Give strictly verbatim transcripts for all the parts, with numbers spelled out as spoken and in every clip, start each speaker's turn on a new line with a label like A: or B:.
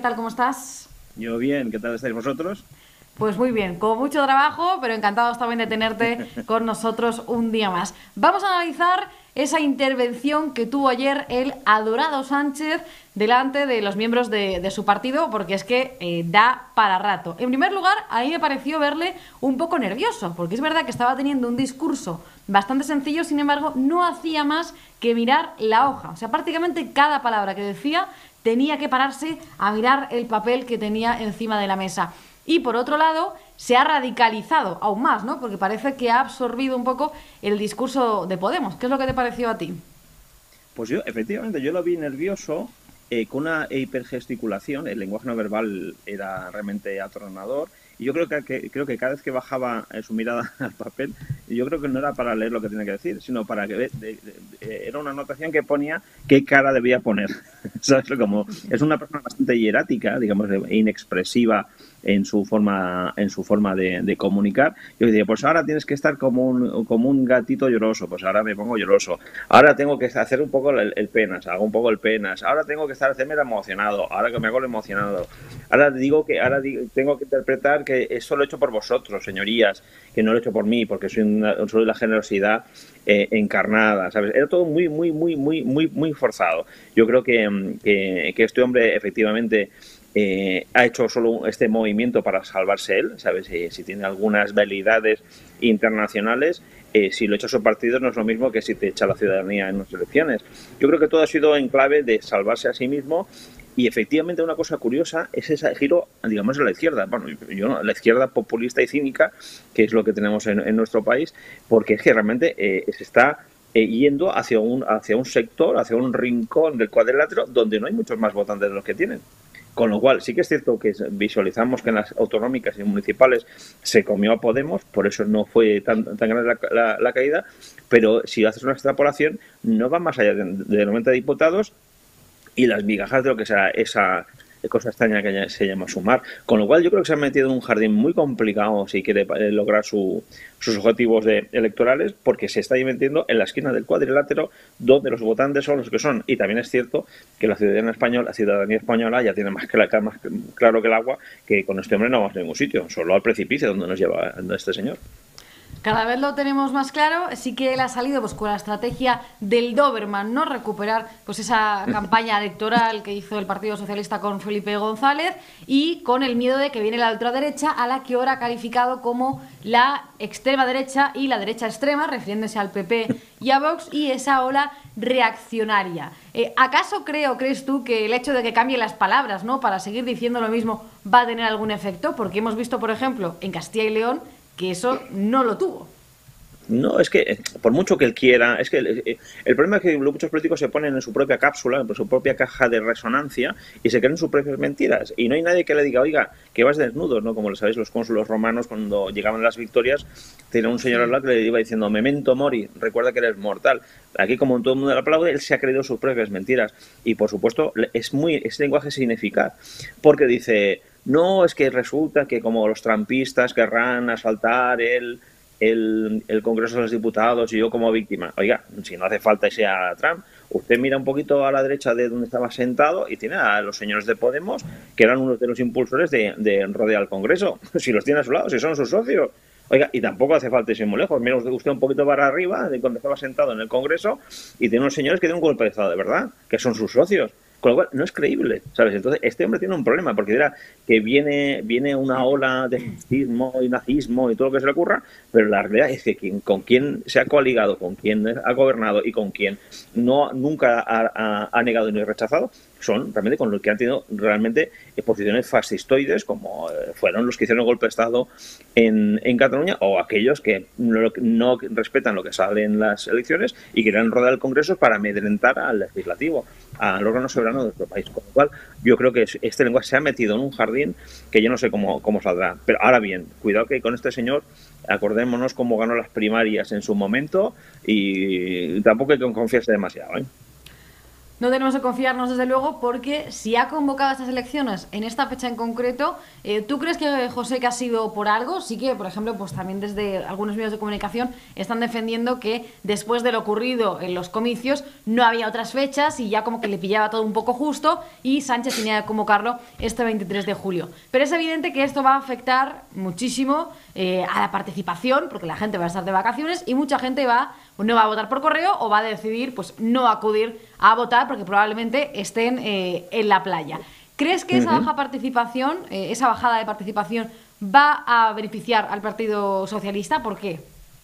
A: tal? ¿Cómo estás?
B: Yo bien, ¿qué tal estáis vosotros?
A: Pues muy bien, con mucho trabajo, pero encantados también de tenerte con nosotros un día más. Vamos a analizar esa intervención que tuvo ayer el adorado Sánchez delante de los miembros de, de su partido, porque es que eh, da para rato. En primer lugar, a mí me pareció verle un poco nervioso, porque es verdad que estaba teniendo un discurso bastante sencillo, sin embargo, no hacía más que mirar la hoja. O sea, prácticamente cada palabra que decía tenía que pararse a mirar el papel que tenía encima de la mesa. Y por otro lado, se ha radicalizado aún más, ¿no? Porque parece que ha absorbido un poco el discurso de Podemos. ¿Qué es lo que te pareció a ti?
B: Pues yo, efectivamente, yo lo vi nervioso, eh, con una hipergesticulación, el lenguaje no verbal era realmente atronador, y yo creo que, que- creo que cada vez que bajaba eh, su mirada al papel, yo creo que no era para leer lo que tenía que decir, sino para que ve- de- de- de- era una anotación que ponía qué cara debía poner. ¿Sabes? Como es una persona bastante hierática, digamos, de- inexpresiva en su forma, en su forma de, de comunicar. Yo decía, pues ahora tienes que estar como un, como un gatito lloroso, pues ahora me pongo lloroso. Ahora tengo que hacer un poco el, el penas, hago un poco el penas. Ahora tengo que estar hacerme el emocionado, ahora que me hago el emocionado. Ahora digo que ahora digo, tengo que interpretar que eso lo he hecho por vosotros, señorías, que no lo he hecho por mí, porque soy, una, soy la generosidad eh, encarnada, ¿sabes? Era todo muy, muy, muy, muy, muy, muy forzado. Yo creo que, que, que este hombre efectivamente eh, ha hecho solo este movimiento para salvarse él, ¿sabes? Eh, si tiene algunas validades internacionales, eh, si lo echa su partido no es lo mismo que si te echa la ciudadanía en unas elecciones. Yo creo que todo ha sido en clave de salvarse a sí mismo y efectivamente una cosa curiosa es ese giro, digamos, a la izquierda. Bueno, yo la izquierda populista y cínica, que es lo que tenemos en, en nuestro país, porque es que realmente eh, se está eh, yendo hacia un, hacia un sector, hacia un rincón del cuadrilátero donde no hay muchos más votantes de los que tienen. Con lo cual, sí que es cierto que visualizamos que en las autonómicas y municipales se comió a Podemos, por eso no fue tan, tan grande la, la, la caída, pero si haces una extrapolación, no va más allá de, de noventa diputados y las migajas de lo que sea esa cosa extraña que se llama sumar. Con lo cual yo creo que se ha metido en un jardín muy complicado si quiere lograr su, sus objetivos de, electorales, porque se está metiendo en la esquina del cuadrilátero donde los votantes son los que son. Y también es cierto que la ciudadanía española, la ciudadanía española ya tiene más, clara, más claro que el agua que con este hombre no vamos a ningún sitio, solo al precipicio donde nos lleva este señor.
A: Cada vez lo tenemos más claro, sí que él ha salido pues con la estrategia del Doberman, ¿no? Recuperar pues esa campaña electoral que hizo el Partido Socialista con Felipe González y con el miedo de que viene la ultraderecha, a la que ahora ha calificado como la extrema derecha y la derecha extrema, refiriéndose al P P y a Vox, y esa ola reaccionaria. Eh, ¿Acaso creo, crees tú, que el hecho de que cambie las palabras, ¿no?, para seguir diciendo lo mismo va a tener algún efecto? Porque hemos visto, por ejemplo, en Castilla y León, que eso no lo tuvo.
B: No, es que por mucho que él quiera, es que el, el problema es que muchos políticos se ponen en su propia cápsula, en su propia caja de resonancia y se creen sus propias mentiras. Y no hay nadie que le diga, oiga, que vas desnudo, ¿no? Como lo sabéis, los cónsulos romanos, cuando llegaban las victorias, tenía un señor al
A: Sí.
B: lado que le iba diciendo, memento mori, recuerda que eres mortal. Aquí, como todo el mundo le aplaude, él se ha creído sus propias mentiras. Y por supuesto, es muy, ese lenguaje es ineficaz, porque dice, no, es que resulta que como los trampistas querrán asaltar el el, el Congreso de los Diputados y yo como víctima. Oiga, si no hace falta ese a Trump, usted mira un poquito a la derecha de donde estaba sentado y tiene a los señores de Podemos, que eran unos de los impulsores de, de rodear el Congreso. Si los tiene a su lado, si son sus socios. Oiga, y tampoco hace falta irse muy lejos. Mira usted un poquito para arriba, de donde estaba sentado en el Congreso, y tiene unos señores que tienen un golpe de Estado de verdad, que son sus socios. Con lo cual, no es creíble, ¿sabes? Entonces, este hombre tiene un problema, porque dirá que viene, viene una ola de fascismo y nazismo y todo lo que se le ocurra, pero la realidad es que quien, con quien se ha coaligado, con quien ha gobernado y con quien no nunca ha, ha, ha negado ni rechazado, son realmente con los que han tenido realmente posiciones fascistoides, como fueron los que hicieron el golpe de Estado en, en Cataluña, o aquellos que no, no respetan lo que sale en las elecciones y quieren rodar el Congreso para amedrentar al legislativo, al órgano soberano de nuestro país. Con lo cual, yo creo que este lenguaje se ha metido en un jardín que yo no sé cómo, cómo saldrá. Pero ahora bien, cuidado que con este señor, acordémonos cómo ganó las primarias en su momento y tampoco hay que confiarse demasiado, ¿eh?
A: no tenemos que confiarnos desde luego, porque si ha convocado estas elecciones en esta fecha en concreto, eh, ¿tú crees que, José, que ha sido por algo? Sí que, por ejemplo, pues también desde algunos medios de comunicación están defendiendo que después de lo ocurrido en los comicios no había otras fechas y ya como que le pillaba todo un poco justo y Sánchez tenía que convocarlo este veintitrés de julio. Pero es evidente que esto va a afectar muchísimo eh, a la participación, porque la gente va a estar de vacaciones y mucha gente va, pues no va a votar por correo o va a decidir pues no acudir a votar porque probablemente estén eh, en la playa. ¿Crees que esa
B: Uh-huh.
A: baja participación, eh, esa bajada de participación va a beneficiar al Partido Socialista? ¿Por qué?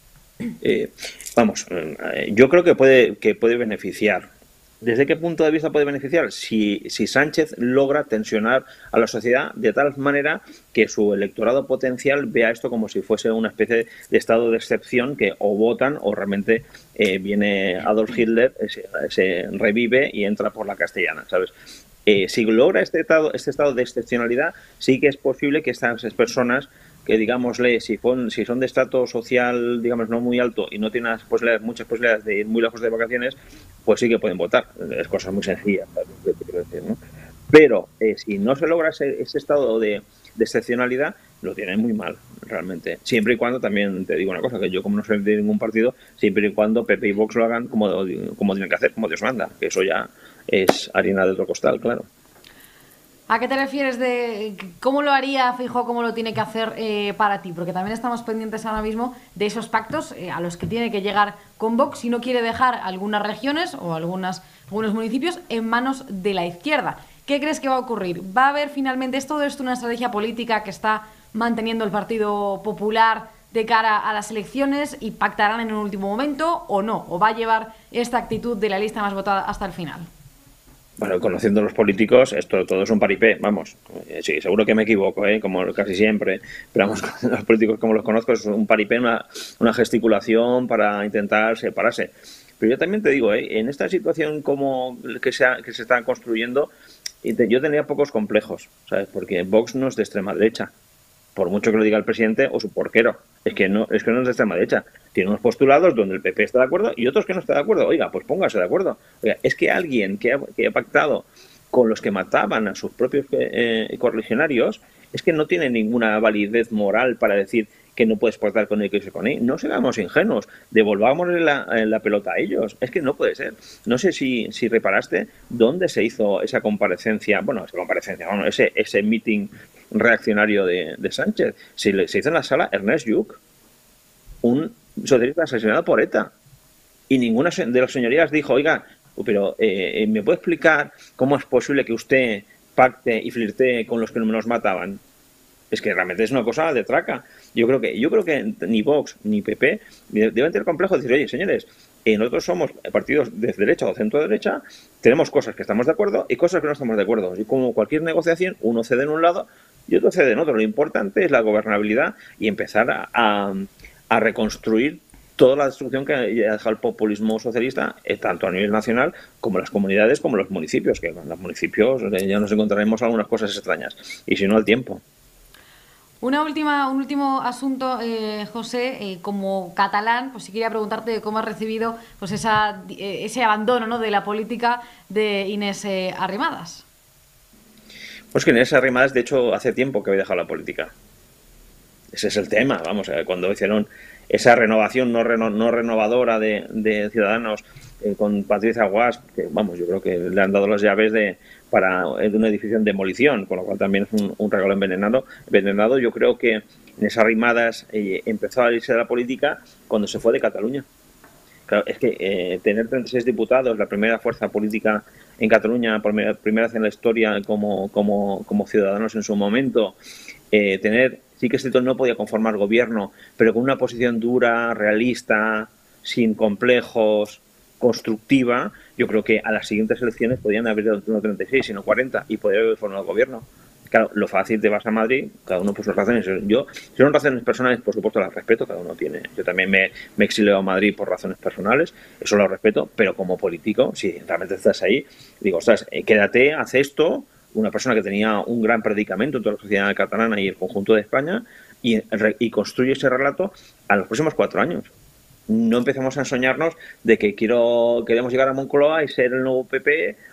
B: Eh, vamos, eh, yo creo que puede, que puede beneficiar. ¿Desde qué punto de vista puede beneficiar? Si, si Sánchez logra tensionar a la sociedad de tal manera que su electorado potencial vea esto como si fuese una especie de estado de excepción, que o votan o realmente eh, viene Adolf Hitler, se, se revive y entra por la castellana, ¿sabes? Eh, si logra este estado, este estado de excepcionalidad, sí que es posible que estas personas que, digámosle, si, pon, si son de estrato social, digamos, no muy alto y no tienen las posibilidades, muchas posibilidades de ir muy lejos de vacaciones, pues sí que pueden votar. Es cosa muy sencilla, ¿sabes? Quiero decir, ¿no? Pero eh, si no se logra ese, ese estado de, de excepcionalidad, lo tienen muy mal, realmente. Siempre y cuando, también te digo una cosa, que yo como no soy de ningún partido, siempre y cuando P P y Vox lo hagan como, como tienen que hacer, como Dios manda, que eso ya es harina de otro costal, claro.
A: ¿A qué te refieres de cómo lo haría Feijóo, cómo lo tiene que hacer eh, para ti? Porque también estamos pendientes ahora mismo de esos pactos eh, a los que tiene que llegar con Vox si no quiere dejar algunas regiones o algunas, algunos municipios en manos de la izquierda. ¿Qué crees que va a ocurrir? ¿Va a haber finalmente, es todo esto una estrategia política que está manteniendo el Partido Popular de cara a las elecciones y pactarán en un último momento o no? ¿O va a llevar esta actitud de la lista más votada hasta el final?
B: Bueno, conociendo a los políticos, esto todo es un paripé, vamos. Eh, sí, seguro que me equivoco, ¿eh? Como casi siempre. Pero vamos, los políticos como los conozco, es un paripé, una, una gesticulación para intentar separarse. Pero yo también te digo, ¿eh? En esta situación como que se, ha, que se está construyendo, yo tenía pocos complejos, ¿sabes? Porque Vox no es de extrema derecha, por mucho que lo diga el presidente o su porquero. Es que no es que no es de extrema derecha. Tiene unos postulados donde el P P está de acuerdo y otros que no está de acuerdo. Oiga, pues póngase de acuerdo. Oiga, es que alguien que ha, que ha pactado con los que mataban a sus propios eh, correligionarios, es que no tiene ninguna validez moral para decir que no puedes pactar con él, que se con él. No seamos ingenuos, devolvámosle la, la pelota a ellos. Es que no puede ser. No sé si, si reparaste dónde se hizo esa comparecencia, bueno, esa comparecencia, bueno, ese, ese meeting reaccionario de, de Sánchez. Se, se hizo en la sala Ernest Lluch, un socialista asesinado por ETA. Y ninguna de las señorías dijo, oiga, pero eh, ¿me puede explicar cómo es posible que usted pacte y flirtee con los que nos mataban? Es que realmente es una cosa de traca. Yo creo que yo creo que ni Vox ni P P deben tener complejo de decir, oye, señores, eh, nosotros somos partidos de derecha o centro derecha, tenemos cosas que estamos de acuerdo y cosas que no estamos de acuerdo. Y como cualquier negociación, uno cede en un lado y otro cede en otro. Lo importante es la gobernabilidad y empezar a, a, a reconstruir toda la destrucción que ha dejado el populismo socialista, eh, tanto a nivel nacional como las comunidades, como los municipios, que en los municipios eh, ya nos encontraremos algunas cosas extrañas, y si no, al tiempo.
A: Una última, un último asunto, eh, José, eh, como catalán, pues sí quería preguntarte cómo has recibido pues esa, eh, ese abandono, ¿no?, de la política de Inés eh, Arrimadas.
B: Pues que Inés Arrimadas, de hecho, hace tiempo que había dejado la política. Ese es el tema, vamos, cuando hicieron esa renovación no, reno, no renovadora de, de Ciudadanos eh, con Patricia Guas, que vamos, yo creo que le han dado las llaves de para de un edificio en demolición, con lo cual también es un, un regalo envenenado. envenenado. Yo creo que Inés Arrimadas eh, empezó a irse de la política cuando se fue de Cataluña. Claro, es que eh, tener treinta y seis diputados, la primera fuerza política en Cataluña, por primera vez en la historia como, como, como Ciudadanos en su momento, eh, tener, sí que es cierto, no podía conformar gobierno, pero con una posición dura, realista, sin complejos, constructiva, yo creo que a las siguientes elecciones podían haber dado no treinta y seis, sino cuarenta, y podría haber formado gobierno. Claro, lo fácil, te vas a Madrid, cada uno por sus razones. Yo, si son razones personales, por supuesto las respeto, cada uno tiene. Yo también me, me exilio a Madrid por razones personales, eso lo respeto, pero como político, si realmente estás ahí, digo, ostras, eh, quédate, haz esto, una persona que tenía un gran predicamento en toda la sociedad catalana y el conjunto de España, y, y construye ese relato a los próximos cuatro años. No empecemos a ensoñarnos de que quiero queremos llegar a Moncloa y ser el nuevo P P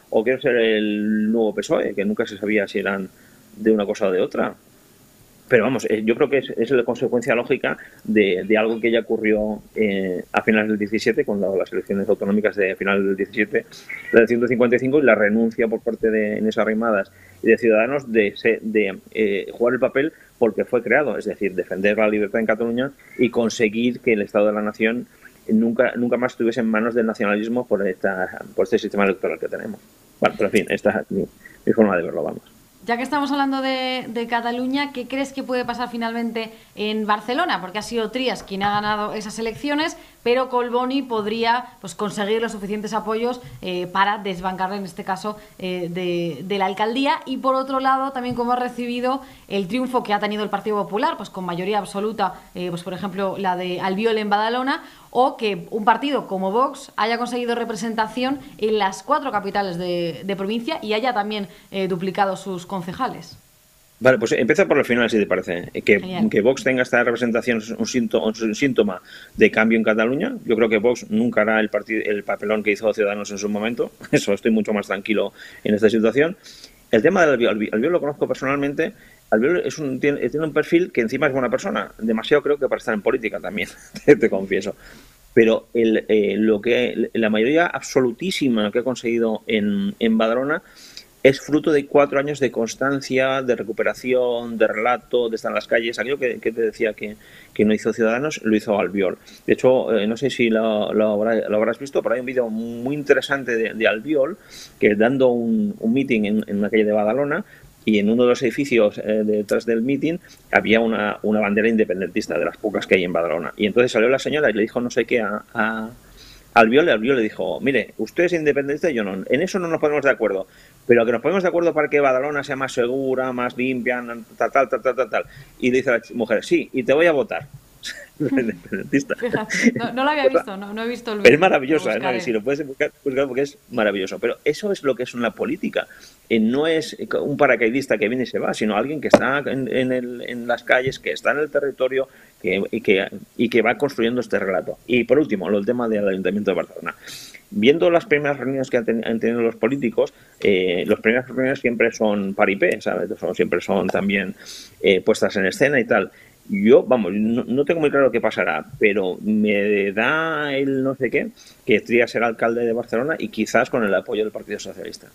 B: o quiero ser el nuevo P S O E, que nunca se sabía si eran de una cosa o de otra. Pero vamos, yo creo que es, es la consecuencia lógica de, de algo que ya ocurrió eh, a finales del diecisiete, cuando las elecciones autonómicas de finales del diecisiete, la del ciento cincuenta y cinco, y la renuncia por parte de Inés Arrimadas y de Ciudadanos de, de eh, jugar el papel porque fue creado, es decir, defender la libertad en Cataluña y conseguir que el Estado de la Nación nunca nunca más estuviese en manos del nacionalismo por, esta, por este sistema electoral que tenemos. Bueno, pero en fin, esta es mi, mi forma de verlo, vamos.
A: Ya que estamos hablando de, de Cataluña, ¿qué crees que puede pasar finalmente en Barcelona? Porque ha sido Trias quien ha ganado esas elecciones, pero Collboni podría pues, conseguir los suficientes apoyos eh, para desbancarle, en este caso, eh, de, de la alcaldía. Y por otro lado, también cómo ha recibido el triunfo que ha tenido el Partido Popular, pues con mayoría absoluta, eh, pues por ejemplo, la de Albiol en Badalona, o que un partido como Vox haya conseguido representación en las cuatro capitales de, de provincia y haya también eh, duplicado sus concejales.
B: Vale, pues empieza por el final, si te parece. Que, que Vox tenga esta representación es un síntoma, un síntoma de cambio en Cataluña. Yo creo que Vox nunca hará el, partido, el papelón que hizo Ciudadanos en su momento. Eso, estoy mucho más tranquilo en esta situación. El tema del Albiol, Albiol lo conozco personalmente. Albiol es un, tiene, tiene un perfil que encima es buena persona. Demasiado creo que para estar en política también, te, te confieso. Pero el, eh, lo que la mayoría absolutísima que ha conseguido en, en Badalona es fruto de cuatro años de constancia, de recuperación, de relato, de estar en las calles. Aquello que, que te decía que, que no hizo Ciudadanos, lo hizo Albiol. De hecho, eh, no sé si lo, lo, habrá, lo habrás visto, pero hay un vídeo muy interesante de, de Albiol, que dando un, un meeting en, en una calle de Badalona, y en uno de los edificios eh, detrás del meeting había una, una bandera independentista, de las pocas que hay en Badalona. Y entonces salió la señora y le dijo no sé qué a... a Albiol, Albiol le dijo, mire, usted es independentista y yo no, en eso no nos ponemos de acuerdo, pero que nos ponemos de acuerdo para que Badalona sea más segura, más limpia, tal, tal, tal, tal, tal, tal. Y le dice a la mujer, sí, y te voy a votar. Independentista.
A: No, no lo había visto, no, no he visto el vídeo.
B: Es maravillosa, ¿no? Si lo puedes buscar, buscar, porque es maravilloso. Pero eso es lo que es una política. Eh, no es un paracaidista que viene y se va, sino alguien que está en, en, el, en las calles, que está en el territorio que, y, que, y que va construyendo este relato. Y por último, lo, el tema del Ayuntamiento de Barcelona. Viendo las primeras reuniones que han, ten, han tenido los políticos, eh, las primeras reuniones siempre son paripé, ¿sabes? Son, siempre son también eh, puestas en escena y tal. Yo, vamos, no, no tengo muy claro qué pasará, pero me da el no sé qué, que Trias será alcalde de Barcelona y quizás con el apoyo del Partido Socialista.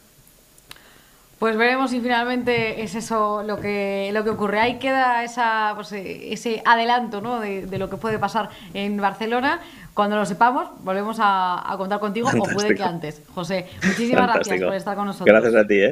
A: Pues veremos si finalmente es eso lo que lo que ocurre. Ahí queda esa, pues, ese adelanto, ¿no? de, de lo que puede pasar en Barcelona. Cuando lo sepamos, volvemos a, a contar contigo. Fantástico. O puede que antes. José, muchísimas Fantástico. gracias por estar con nosotros.
B: Gracias a ti, ¿eh?